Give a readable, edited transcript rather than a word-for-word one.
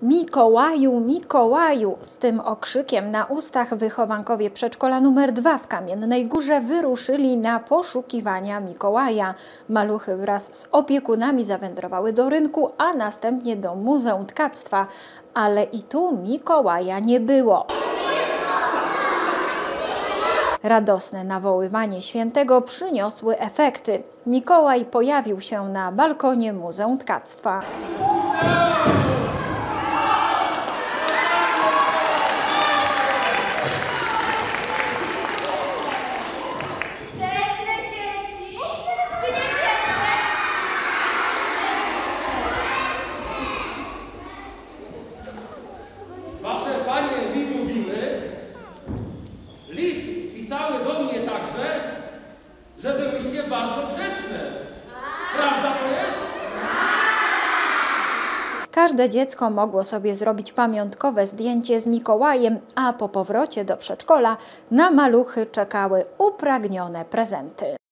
Mikołaju, Mikołaju! Z tym okrzykiem na ustach wychowankowie przedszkola nr 2 w Kamiennej Górze wyruszyli na poszukiwania Mikołaja. Maluchy wraz z opiekunami zawędrowały do rynku, a następnie do Muzeum Tkactwa. Ale i tu Mikołaja nie było. Radosne nawoływanie świętego przyniosły efekty. Mikołaj pojawił się na balkonie Muzeum Tkactwa. Wasze panie mi mówiły, listy pisały do mnie także, że byłyście bardzo grzeczne. Prawda to jest? Każde dziecko mogło sobie zrobić pamiątkowe zdjęcie z Mikołajem, a po powrocie do przedszkola na maluchy czekały upragnione prezenty.